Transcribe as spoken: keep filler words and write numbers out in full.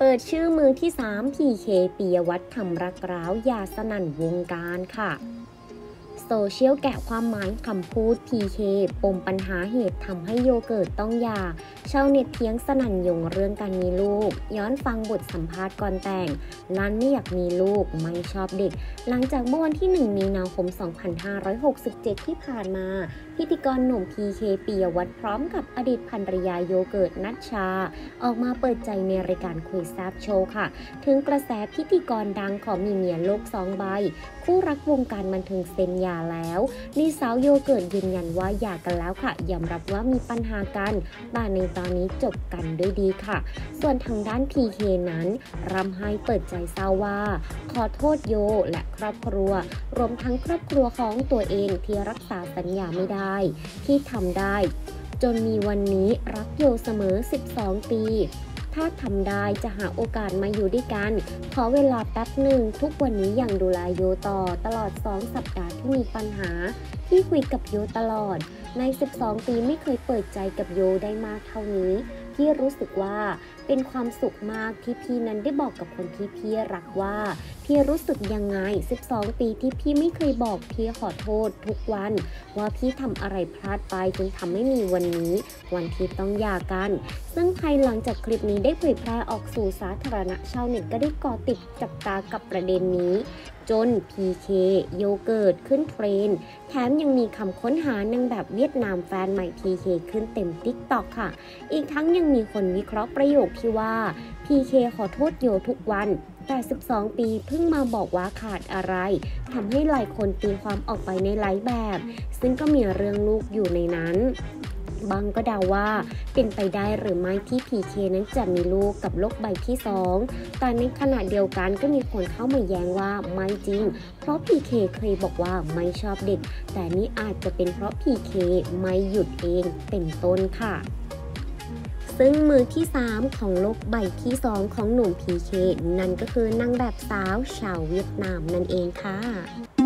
ปิดชื่อมือที่สาม พี เค ปิยวัฒน์ทำรักร้าวยาสนั่นวงการค่ะโซเชียลแกะความหมายคำพูด พี เค ปมปัญหาเหตุทำให้โยเกิร์ตต้องหย่าชาวเน็ตเถียงสนั่นยงเรื่องการมีลูกย้อนฟังบทสัมภาษณ์ก่อนแต่งลั่นไม่อยากมีลูกไม่ชอบเด็กหลังจากเมื่อวันที่หนึ่งมีนาคมสองพันห้าร้อยหกสิบเจ็ดที่ผ่านมาพิธีกรหนุ่ม พี เค ปิยวัฒน์พร้อมกับอดีตภรรยาโยเกิร์ตณัชชาออกมาเปิดใจในรายการคุยแซบโชว์ค่ะถึงกระแสพิธีกรดังของมีเมียโลกสองใบคู่รักวงการบันเทิงเซ็นหย่าแล้วนี่สาวโยเกิร์ตยืนยันว่าหย่ากันแล้วค่ะยอมรับว่ามีปัญหากันแต่ในตอนนี้จบกันด้วยดีค่ะส่วนทางด้าน พี เค นั้นรำไห้เปิดใจเศร้าว่าขอโทษโยและครอบครัวรวมทั้งครอบครัวของตัวเองที่รักษาสัญญาไม่ได้ที่ทำได้จนมีวันนี้รักโยเสมอสิบสองปีถ้าทำได้จะหาโอกาสมาอยู่ด้วยกันขอเวลาแป๊บหนึ่งทุกวันนี้ยังดูแลโยต่อตลอดสองสัปดาห์ที่มีปัญหาที่คุยกับโยตลอดในสิบสองปีไม่เคยเปิดใจกับโยได้มากเท่านี้พี่รู้สึกว่าเป็นความสุขมากที่พี่นั้นได้บอกกับคนที่พี่รักว่าพี่รู้สึกยังไงสิบสองปีที่พี่ไม่เคยบอกพี่ขอโทษทุกวันว่าพี่ทำอะไรพลาดไปจนทำให้มีวันนี้วันที่ต้องหย่ากันซึ่งภายหลังจากคลิปนี้ได้เผยแพร่ออกสู่สาธารณะชาวเน็ตก็ได้ก่อติดจับตากับประเด็นนี้จน พี เค โยเกิร์ตขึ้นเทรนด์แถมยังมีคำค้นหานางแบบเวียดนามแฟนใหม่ พี เค ขึ้นเต็ม ติ๊กต็อก ค่ะอีกทั้งยังมีคนวิเคราะห์ประโยคที่ว่า พี เค ขอโทษโยทุกวันแต่สิบสองปีเพิ่งมาบอกว่าขาดอะไรทำให้หลายคนตีความออกไปในหลายแบบซึ่งก็มีเรื่องลูกอยู่ในนั้นบางก็เดาว่าเป็นไปได้หรือไม่ที่ พี เค นั้นจะมีลูกกับโลกใบที่สองแต่ในขณะเดียวกันก็มีคนเข้ามาแย้งว่าไม่จริงเพราะ พี เค เคยบอกว่าไม่ชอบเด็กแต่นี่อาจจะเป็นเพราะ พี เค ไม่หยุดเองเป็นต้นค่ะซึ่งมือที่สามของโลกใบที่สองของหนุ่ม พี เค นั่นก็คือนางแบบสาวชาวเวียดนามนั่นเองค่ะ